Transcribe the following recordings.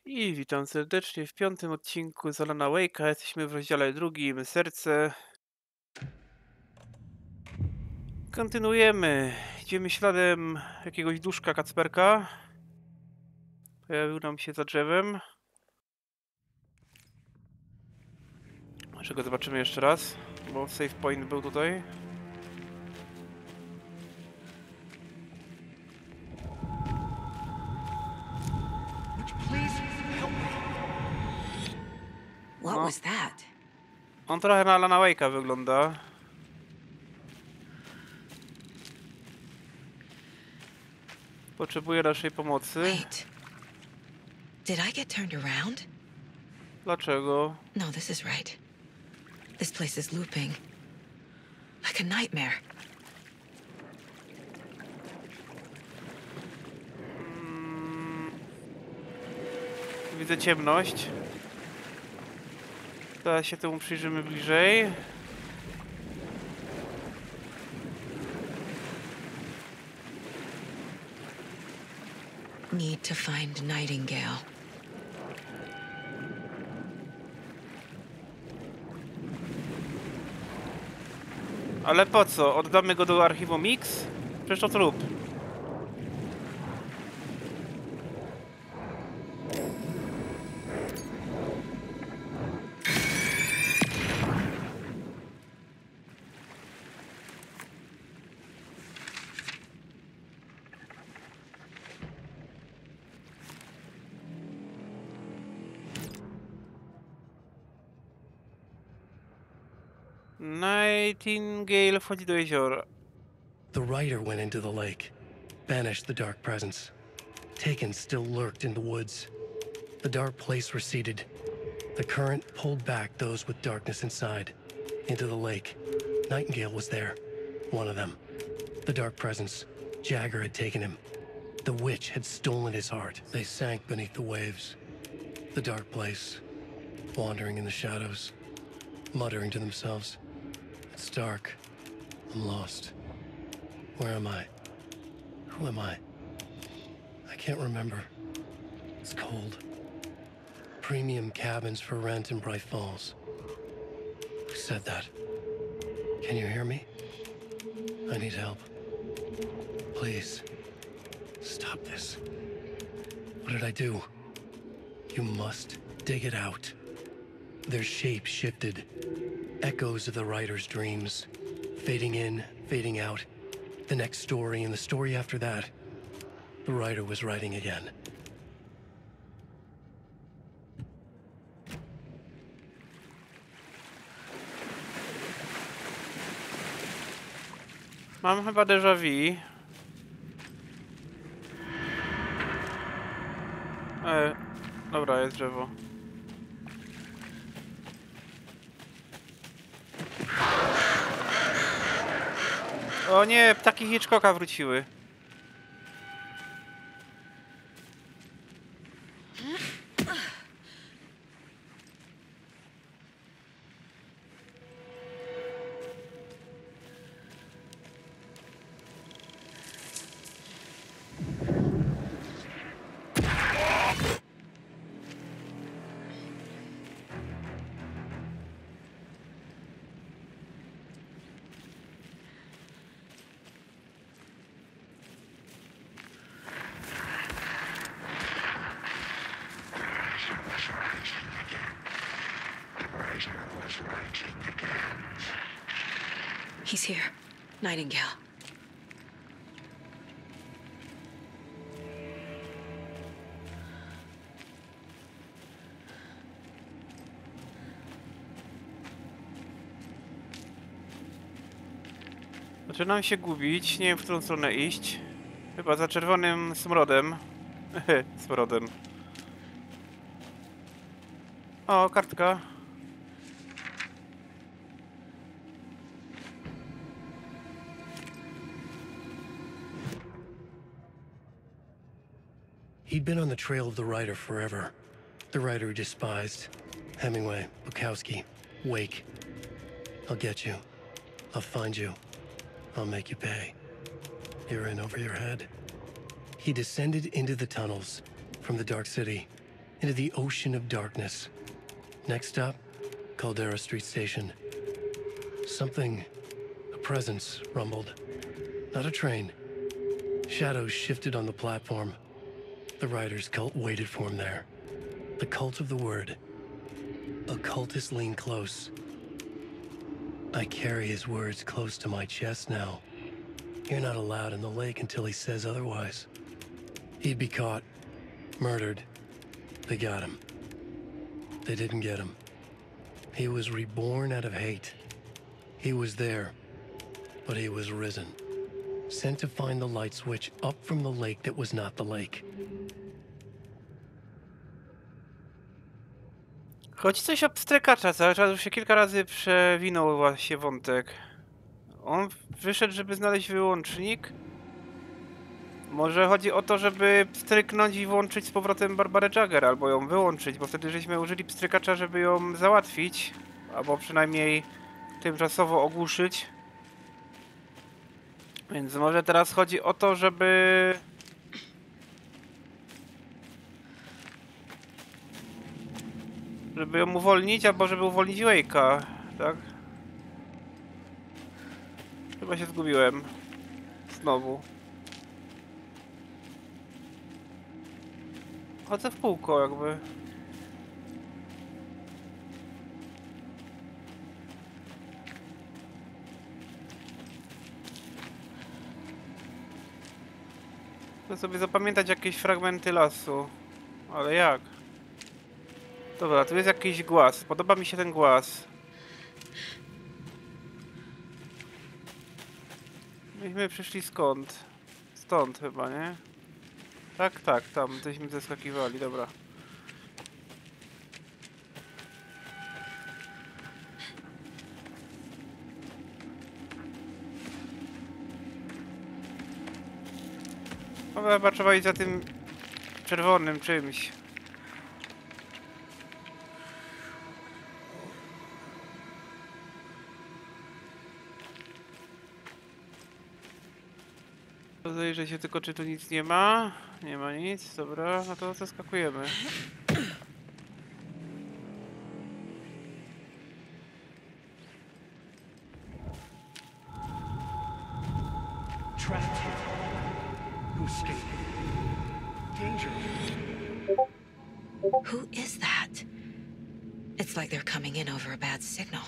I witam serdecznie w piątym odcinku z Alana Wake'a. Jesteśmy w rozdziale drugim, Serce. Kontynuujemy. Idziemy śladem jakiegoś duszka Kacperka. Pojawił nam się za drzewem. Może go zobaczymy jeszcze raz, bo save point był tutaj. Please help me. What No. was that? On trochę na Alana Wake'a wygląda. Potrzebuje naszej pomocy. Wait. Did I get turned around? Dlaczego? No, this is right. This place is looping. Like a nightmare. Widzę ciemność. Teraz się temu przyjrzymy bliżej. Need to find Nightingale. Ale po co? Oddamy go do archiwum X? Przecież to trup. Nightingale wchodzi do jeziora. The rider went into the lake, banished the dark presence. Taken still lurked in the woods. The dark place receded. The current pulled back those with darkness inside, into the lake. Nightingale was there, one of them. The dark presence, Jagger had taken him. The witch had stolen his heart. They sank beneath the waves. The dark place, wandering in the shadows, muttering to themselves. It's dark. I'm lost. Where am I? Who am I? I can't remember. It's cold. Premium cabins for rent in Bright Falls. Who said that? Can you hear me? I need help. Please. Stop this. What did I do? You must dig it out. Their shape shifted. Echoes of the writer's dreams. Fading in, fading out. The next story and the story after that. The writer was writing again. Mam chyba déjà vu. Dobra, jest drzewo. O nie, ptaki Hitchcocka wróciły. He's here. Nightingale. Zaczynam się gubić, nie wiem w którą stronę iść. Chyba za czerwonym smrodem. Smrodem. O, kartka. He'd been on the trail of the writer forever. The writer he despised. Hemingway, Bukowski, Wake. I'll get you. I'll find you. I'll make you pay. You're in over your head. He descended into the tunnels from the Dark City. into the ocean of darkness. Next stop, Caldera Street Station. Something, a presence, rumbled. Not a train. Shadows shifted on the platform. The Riders' cult waited for him there. The cult of the word. Occultists lean close. I carry his words close to my chest now. You're not allowed in the lake until he says otherwise. He'd be caught, murdered. They got him. They didn't get him. He was reborn out of hate. He was there, but he was risen. Sent to find the light switch up from the lake that was not the lake. Chodzi coś o pstrykacza, cały czas już się kilka razy przewinął właśnie wątek. On wyszedł, żeby znaleźć wyłącznik. Może chodzi o to, żeby pstryknąć i włączyć z powrotem Barbarę Jagger, albo ją wyłączyć, bo wtedy żeśmy użyli pstrykacza, żeby ją załatwić, albo przynajmniej tymczasowo ogłuszyć. Więc może teraz chodzi o to, żeby ją uwolnić, albo żeby uwolnić Wake'a, tak? Chyba się zgubiłem. Znowu. Chodzę w kółko jakby. Chcę sobie zapamiętać jakieś fragmenty lasu. Ale jak? Dobra, tu jest jakiś głaz. Podoba mi się ten głaz. Myśmy przyszli skąd? Stąd chyba, nie? Tak, tak, tam tośmy zeskakiwali, dobra. No chyba trzeba iść za tym czerwonym czymś. Rozejrzę się tylko, czy tu nic nie ma. Nie ma nic, dobra, no to zaskakujemy. Who is that? It's like they're coming in over a bad signal.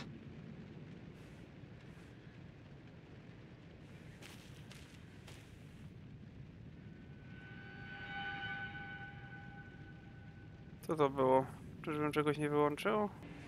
Co to było? Czyżbym czegoś nie wyłączył?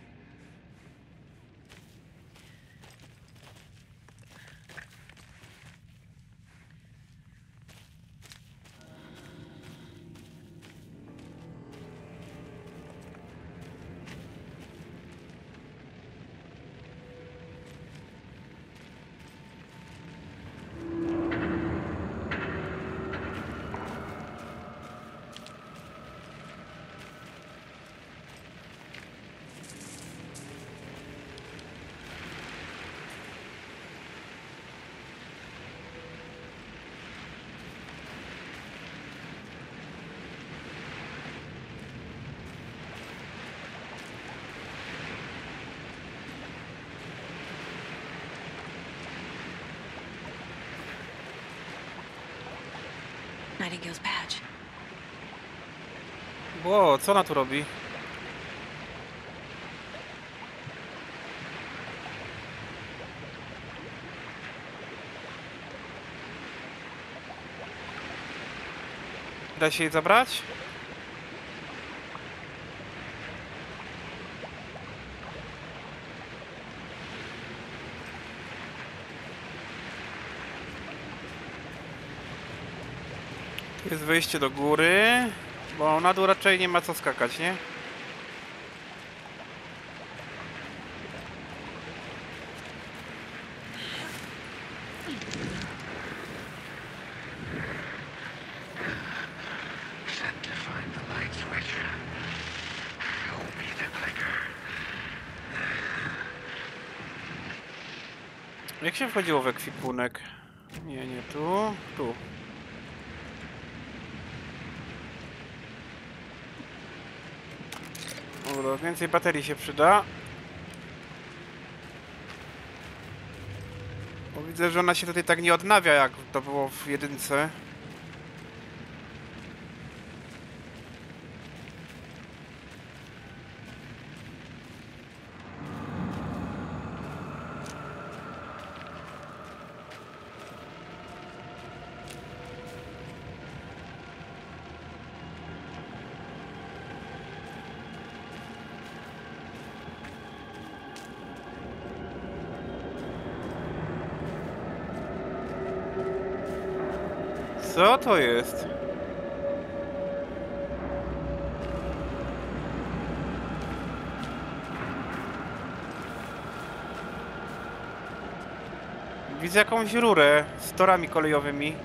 Nightingale's badge. Ło, co ona tu robi? Da się jej zabrać? Tu jest wejście do góry, bo na dół raczej nie ma co skakać, nie? Jak się wchodziło w ekwipunek? Nie, nie tu, tu. Dobra, więcej baterii się przyda. Bo widzę, że ona się tutaj tak nie odnawia, jak to było w jedynce. Co to jest? Widzę jakąś rurę z torami kolejowymi.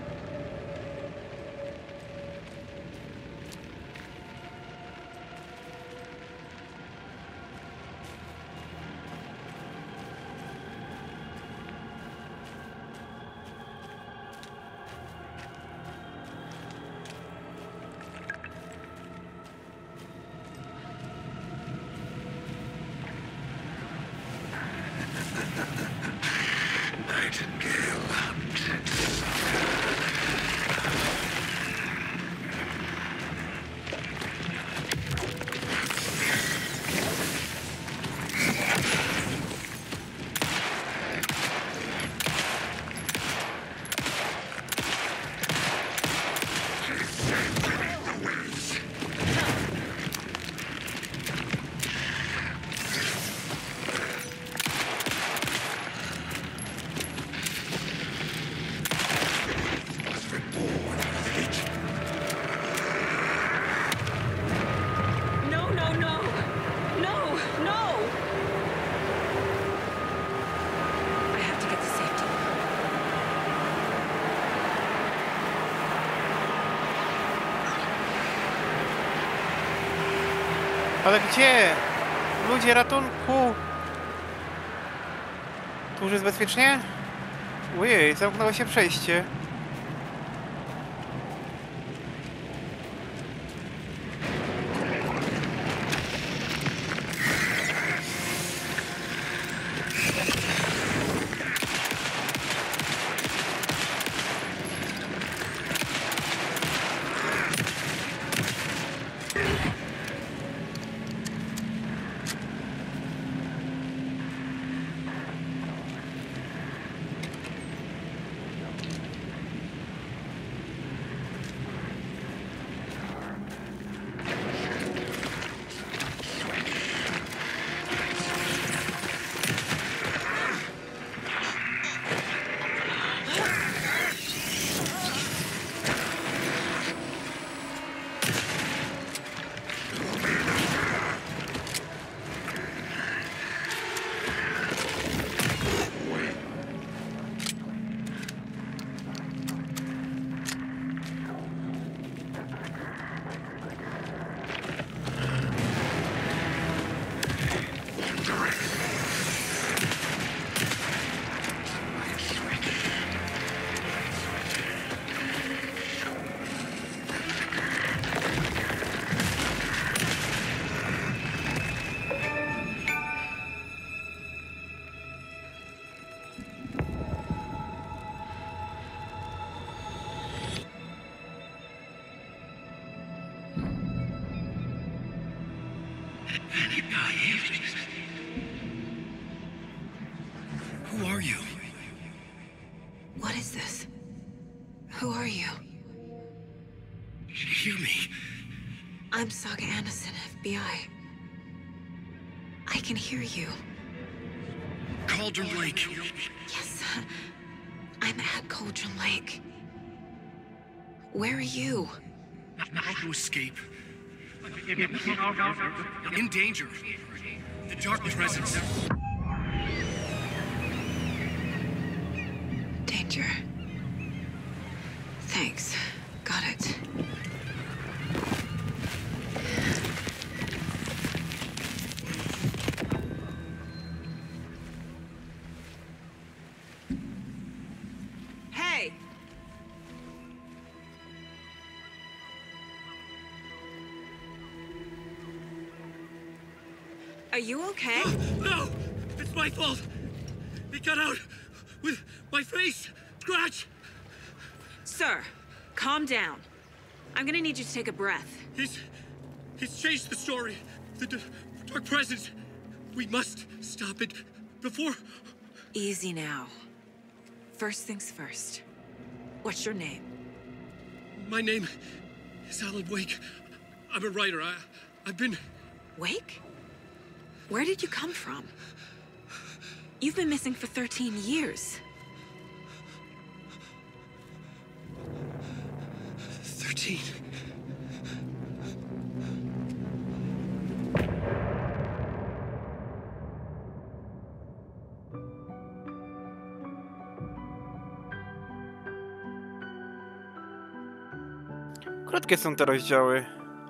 No, no, no! No, no! I have to get to safety. Ale gdzie? Ludzie, ratunku! Tu już jest bezpiecznie? Ojej, zamknęło się przejście. Who are you? What is this? Who are you? Hear me. I'm Saga Anderson, FBI. I can hear you. Cauldron Lake. Yes, I'm at Cauldron Lake. Where are you? How to escape. In danger. The Dark Presence. Danger. Thanks. Got it. Hey! Are you okay? No! It's my fault! It got out with my face! Scratch! Sir, calm down. I'm gonna need you to take a breath. He's changed the story. The Dark Presence. We must stop it before... Easy now. First things first. What's your name? My name is Alan Wake. I'm a writer. I've been... Wake? Where did you come from? You've been missing for 13 years. 13. Krótkie są te rozdziały.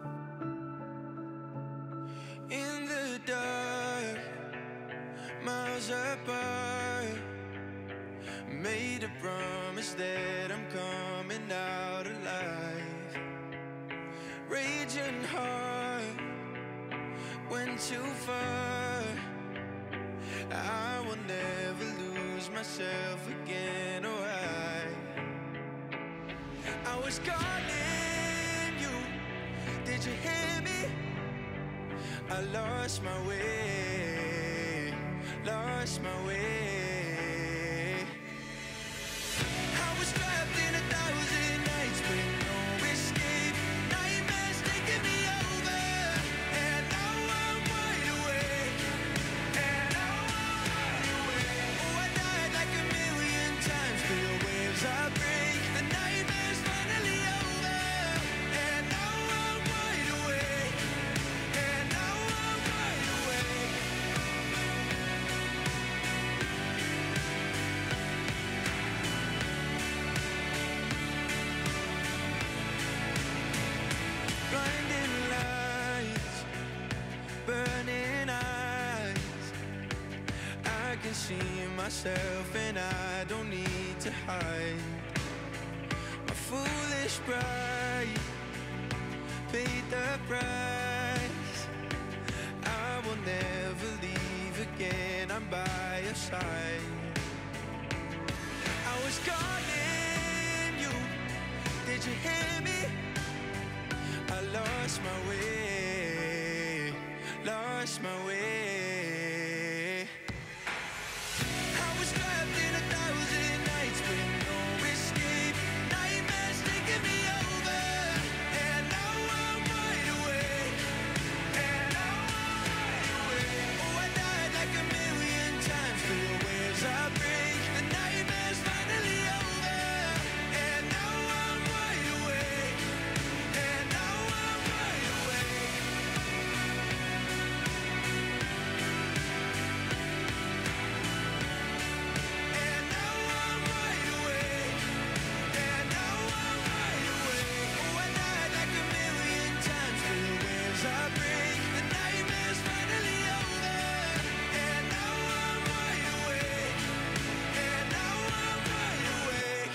In the dark, miles apart, made a promise that I'm coming out alive. Raging heart, went too far. I will never lose myself again, or I was calling you, did you hear me? I lost my way, lost my way. I was trapped in 1,000 nights with no escape. Nightmares taking me over, and now I'm wide awake. And now I'm wide awake. Oh, I died like 1,000,000 times, feel the waves I break. The nightmare's finally over, and now I'm wide awake. And now I'm wide awake. Blinding lights, burning eyes. I can see myself and I don't need to hide. My foolish pride paid the price. I will never leave again, I'm by your side. I was calling you, did you hear me? I lost my way, lost my way. I was trapped in 1,000 nights with no escape. Nightmares taking me over, and now I'm wide awake. And now I'm wide awake. Oh, I died like 1,000,000 times, feel the waves I break. The nightmare's finally over, and now I'm wide awake. And now I'm wide awake. And now I'm wide awake. And now I'm wide awake. Oh, I died like 1,000,000 times, feel the waves I break. The nightmare's finally over, and now I'm wide awake. And now I'm wide awake.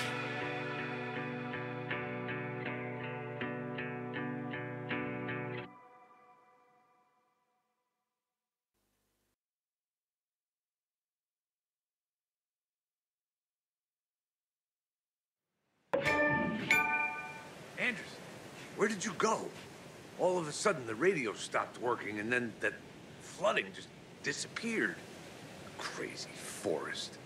Anderson, where did you go? All of a sudden, the radio stopped working, and then that flooding just disappeared. Crazy forest.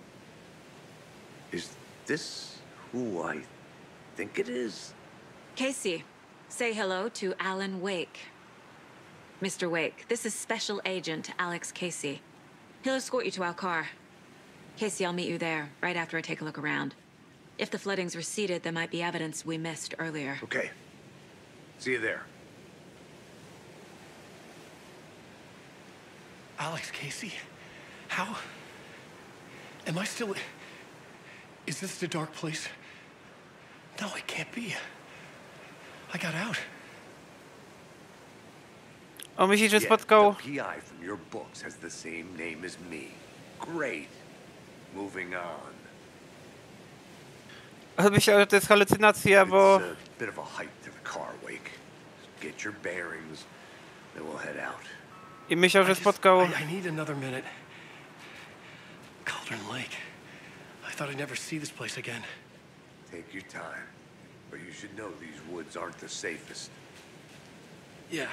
Is this who I think it is? Casey, say hello to Alan Wake. Mr. Wake, this is Special Agent Alex Casey. He'll escort you to our car. Casey, I'll meet you there, right after I take a look around. If the flooding's receded, there might be evidence we missed earlier. Okay. See you there. Alex Casey? How? Am I still... Is this the dark place? No, it can't be. I got out. O, myślisz, że Yeah, spotkał... the PI from your books has the same name as me. Great. Moving on. On myślał, że to jest halucynacja, bo... It's a bit of a hike to the car, Wake. Get your bearings, then we'll head out. I myślał, że spotkał... I need another minute. Cauldron Lake. I thought I'd never see this place again. Take your time. But you should know these woods aren't the safest. Yeah.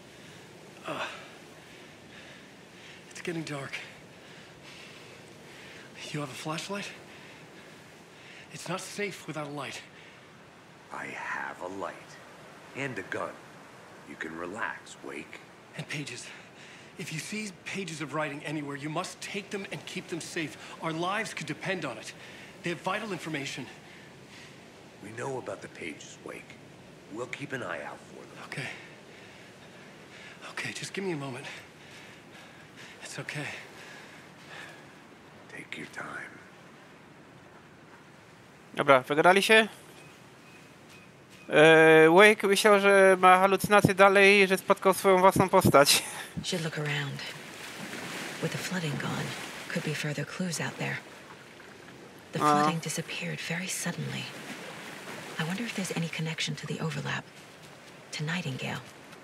It's getting dark. You have a flashlight? It's not safe without a light. I have a light. And a gun. You can relax, Wake. And pages. If you see pages of writing anywhere, you must take them and keep them safe. Our lives could depend on it. They have vital information. We know about the pages, Wake. We'll keep an eye out for them. Okay. Okay, just give me a moment. It's okay. Take your time. Dobra, wygadali się? Wake myślał, że ma halucynacje dalej, że spotkał swoją własną postać. Should look around. With the flooding gone, could be further clues out there. The flooding disappeared very suddenly. I wonder if there's any connection to the overlap. To Nightingale.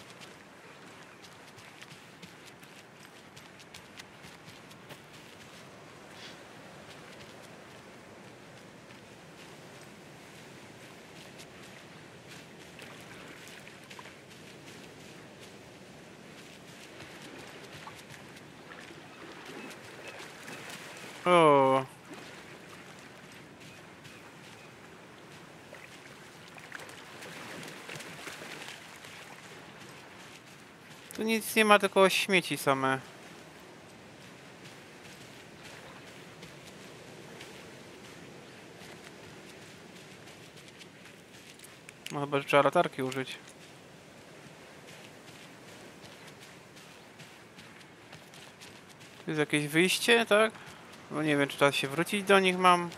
O. Tu nic nie ma, tylko śmieci same. No chyba, że trzeba latarki użyć. Tu jest jakieś wyjście, tak? No nie wiem, czy teraz się wrócić do nich mam.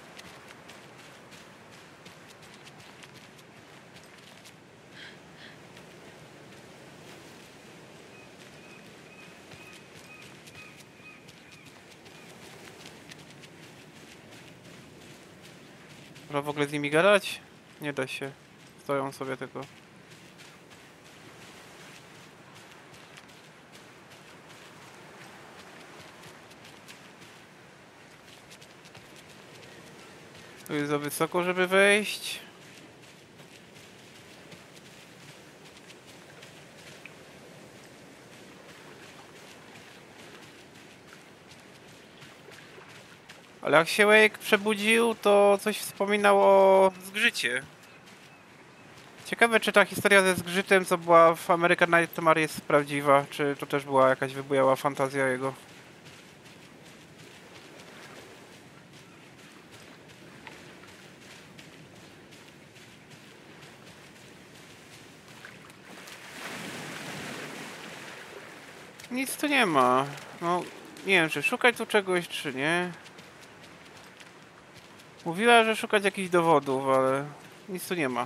Można w ogóle z nimi gadać? Nie da się. Stoją sobie tylko. Tu jest za wysoko, żeby wejść. Ale jak się Wake przebudził, to coś wspominał o zgrzycie. Ciekawe, czy ta historia ze zgrzytem, co była w American Nightmare, jest prawdziwa, czy to też była jakaś wybujała fantazja jego. Nic tu nie ma. No, nie wiem, czy szukać tu czegoś, czy nie. Mówiła, że szukać jakichś dowodów, ale nic tu nie ma.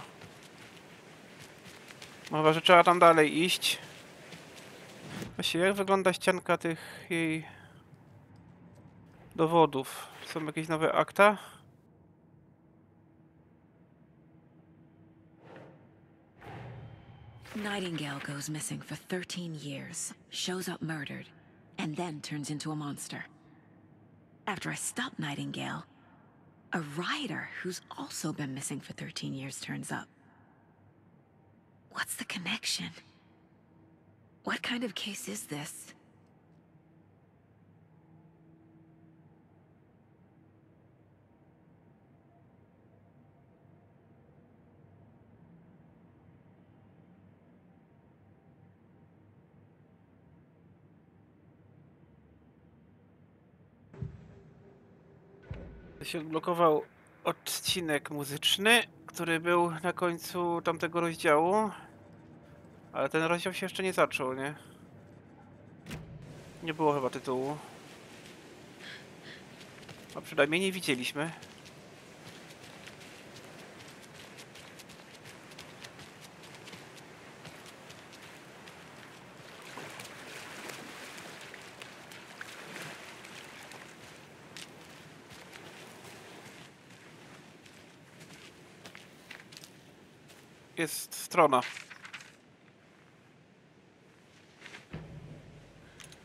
No chyba, że trzeba tam dalej iść. Właściwie jak wygląda ścianka tych jej dowodów? Są jakieś nowe akta? Nightingale goes missing for 13 years, shows up murdered, and then turns into a monster. After I stop Nightingale, a rider who's also been missing for 13 years turns up. What's the connection? What kind of case is this? Się odblokował odcinek muzyczny, który był na końcu tamtego rozdziału. Ale ten rozdział się jeszcze nie zaczął, nie? Nie było chyba tytułu. A przynajmniej nie widzieliśmy. Jest strona.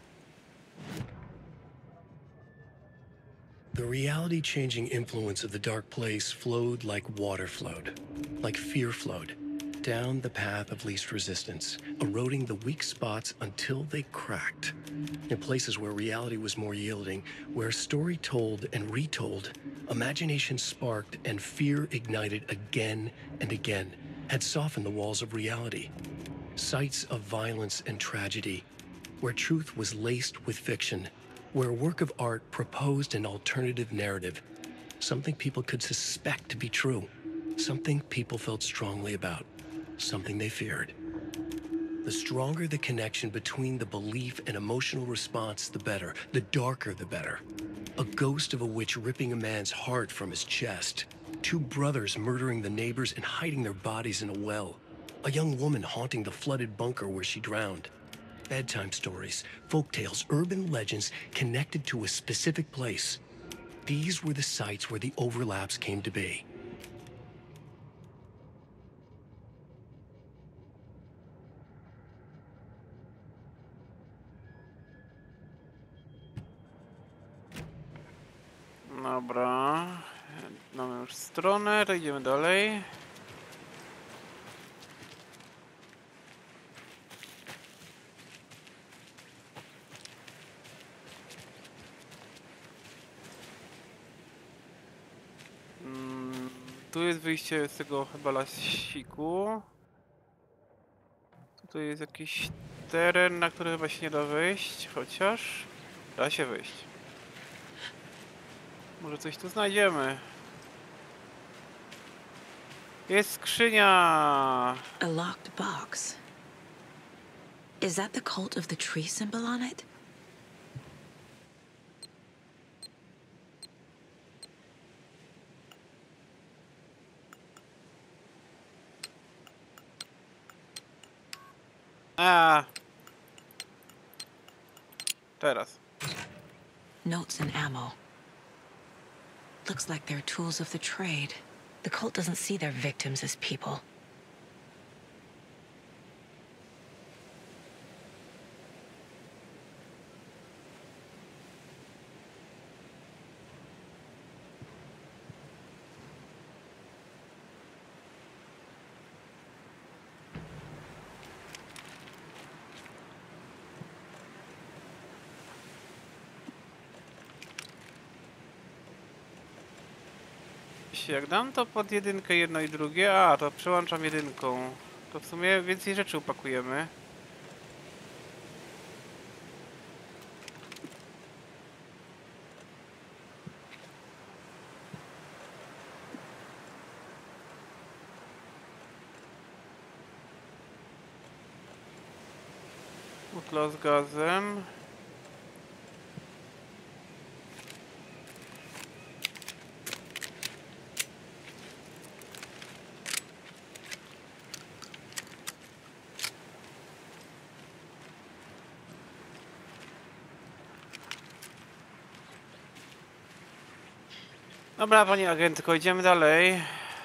The reality-changing influence of the Dark Place flowed like water flowed, like fear flowed, down the path of least resistance, eroding the weak spots until they cracked. In places where reality was more yielding, where story told and retold, imagination sparked and fear ignited again and again, had softened the walls of reality. Sites of violence and tragedy, where truth was laced with fiction, where a work of art proposed an alternative narrative, something people could suspect to be true, something people felt strongly about, something they feared. The stronger the connection between the belief and emotional response, the better. The darker, the better. A ghost of a witch ripping a man's heart from his chest. Two brothers murdering the neighbors and hiding their bodies in a well. A young woman haunting the flooded bunker where she drowned. Bedtime stories, folktales, urban legends connected to a specific place. These were the sites where the overlaps came to be. Dobra. Mamy już stronę, to idziemy dalej. Tu jest wyjście z tego chyba lasiku. Tutaj jest jakiś teren, na który chyba się nie da wejść, chociaż da się wejść. Może coś tu znajdziemy. Jest skrzynia! A locked box. Is that the cult of the tree symbol on it? A. Teraz. Notes and ammo. Looks like they're tools of the trade. The cult doesn't see their victims as people. Jak dam to pod jedynkę jedno i drugie, a to przełączam jedynką. To w sumie więcej rzeczy upakujemy. Butla z gazem. Dobra, pani agentko, idziemy dalej.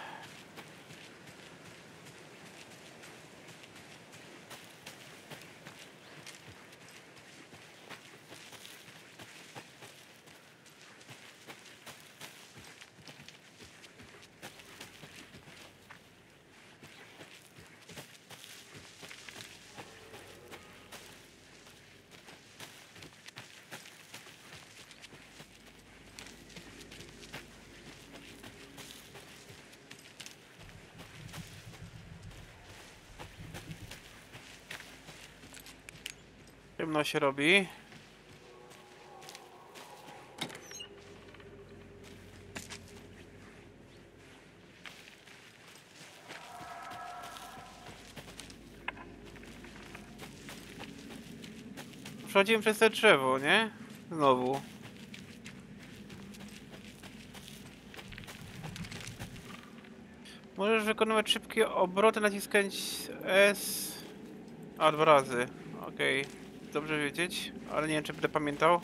Ciemno się robi. Przechodzimy przez te drzewo, nie? Znowu. Możesz wykonywać szybkie obroty, naciskając S... A, 2 razy. Okej. Dobrze wiedzieć, ale nie wiem, czy będę pamiętał.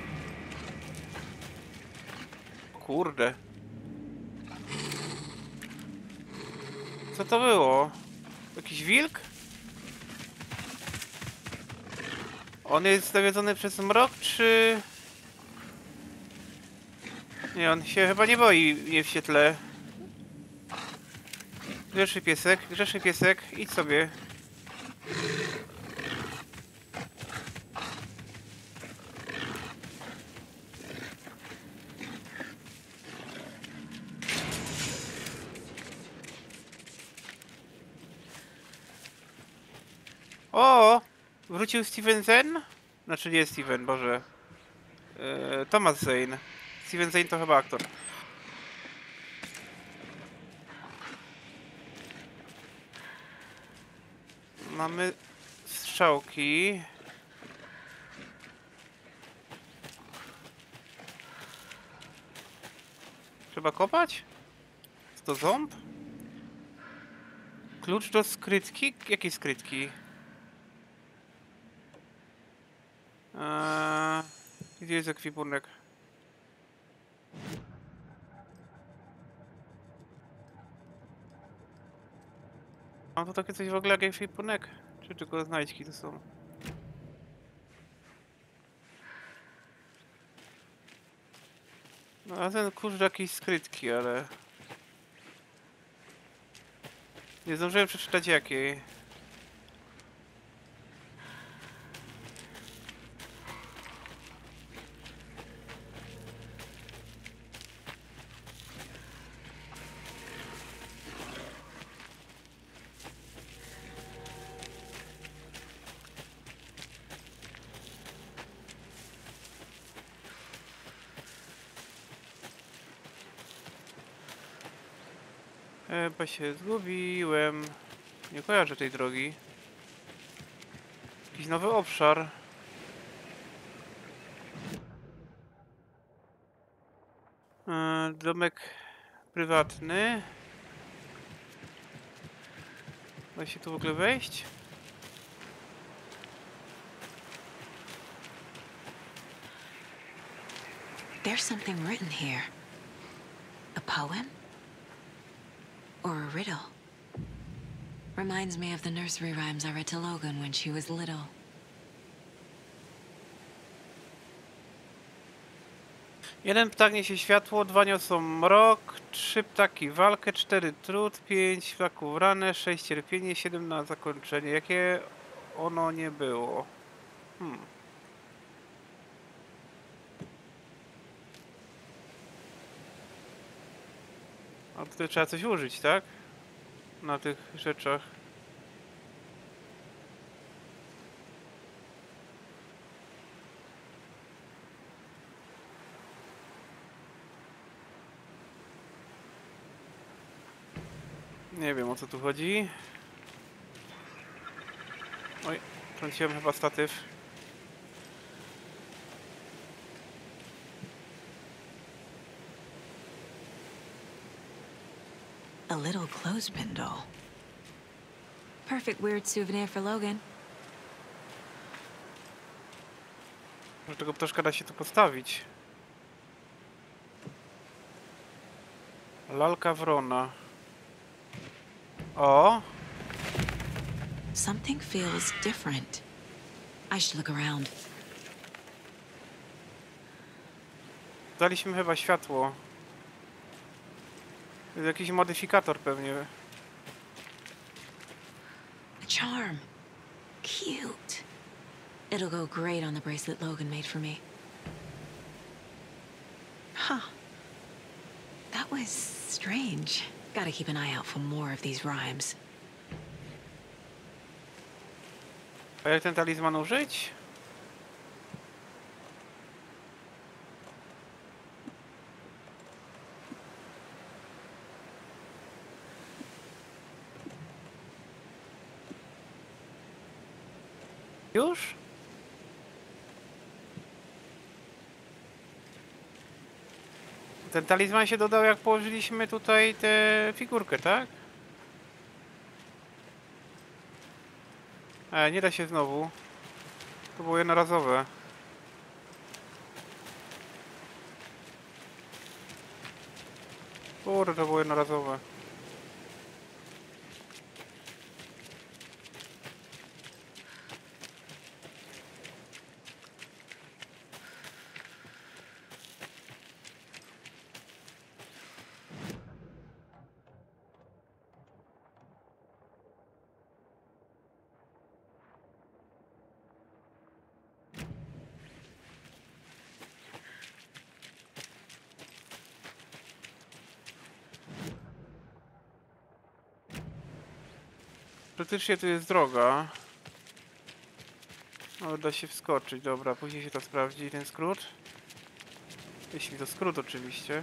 Kurde. Co to było? Jakiś wilk? On jest nawiedzony przez mrok, czy... Nie, on się chyba nie boi mnie w świetle. Grzeczny piesek, idź sobie. O! Wrócił Steven Zane? Znaczy nie Steven, Boże. Thomas Zane. Steven Zane to chyba aktor. Mamy strzałki. Trzeba kopać? Co to ząb? Klucz do skrytki? Jakiej skrytki? Gdzie jest ekwipunek? Mam tu takie coś w ogóle jak ekwipunek? Czy tylko znajdźki to są? No a ten klucz do jakiejś skrytki, ale... Nie zdążyłem przeczytać jakiej. Chyba się zgubiłem. Nie kojarzę tej drogi. Jakiś nowy obszar. Domek prywatny. Da się tu w ogóle wejść? There's something written here. A poem? Or a riddle? Reminds me of the nursery rhymes I read to Logan when she was little. Jeden ptak niesie światło, 2 niosą mrok, 3 ptaki walkę, 4 trud, 5 ptaków ranę, 6 cierpienie, 7 na zakończenie. Jakie ono nie było? A tutaj trzeba coś użyć, tak? Na tych rzeczach. Nie wiem, o co tu chodzi. Oj, trąciłem chyba statyw. A little clothespin doll. Perfect weird souvenir for Logan. Może tego ptaszka da się tu postawić. Lalka wrona. O! Something feels different. I should look around. Daliśmy chyba światło. To jest jakiś modyfikator pewnie. A charm. Cute. It'll go great on the bracelet Logan made for me. Huh. That was strange. Gotta keep an eye out for more of these rhymes. A jak ten talizman użyć? Już? Ten talizman się dodał jak położyliśmy tutaj tę figurkę, tak? Nie da się znowu. To było jednorazowe. Kurde, to było jednorazowe. Praktycznie tu jest droga. Ale da się wskoczyć, dobra, później się to sprawdzi, ten skrót. Jeśli to skrót oczywiście.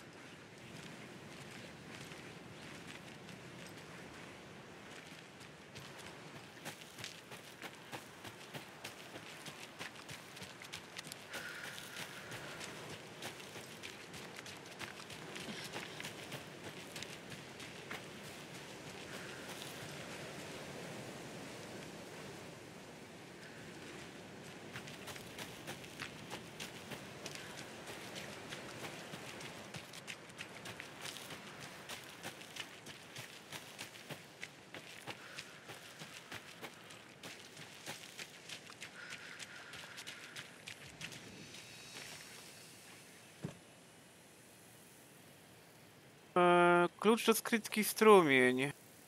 Klucz do skrytki strumień.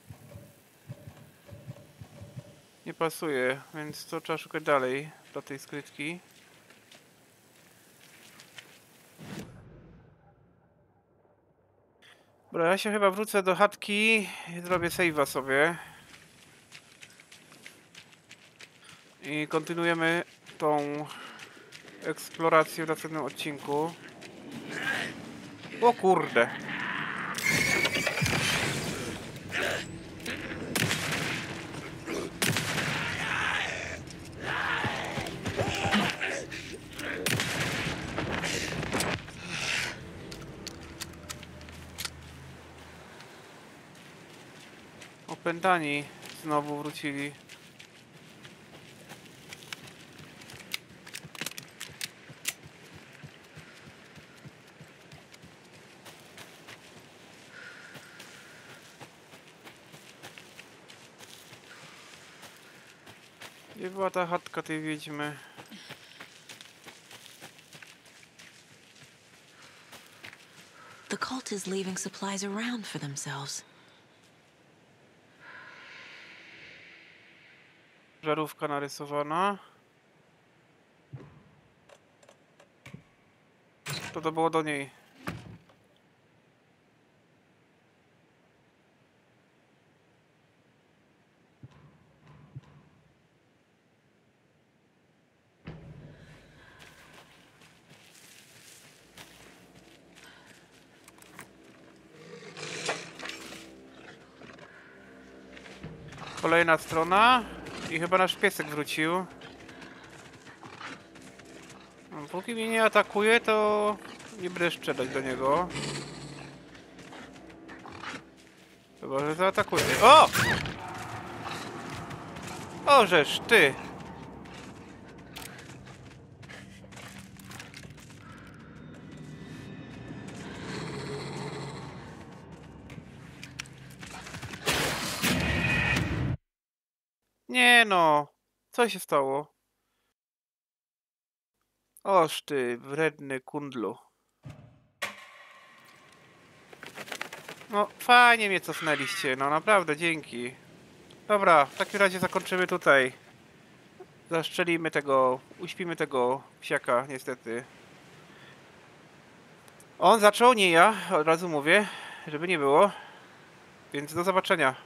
Nie pasuje, więc to trzeba szukać dalej do tej skrytki. Dobra, ja się chyba wrócę do chatki i zrobię save'a sobie. I kontynuujemy tą eksplorację w następnym odcinku. O kurde! Opętani znowu wrócili. Gdzie była ta chatka tej wiedźmy? The cult is leaving supplies around for themselves. Żarówka narysowana. To było do niej. Kolejna strona. I chyba nasz piesek wrócił. No, póki mnie nie atakuje, to nie będę strzelać do niego. Chyba, że zaatakuje. O! Ożeż ty! Nie no, co się stało? Oż ty, wredny kundlu. No, fajnie mnie cofnęliście, no naprawdę, dzięki. Dobra, w takim razie zakończymy tutaj. Zaszczelimy tego, uśpimy tego psiaka, niestety. On zaczął, nie ja, od razu mówię, żeby nie było. Więc do zobaczenia.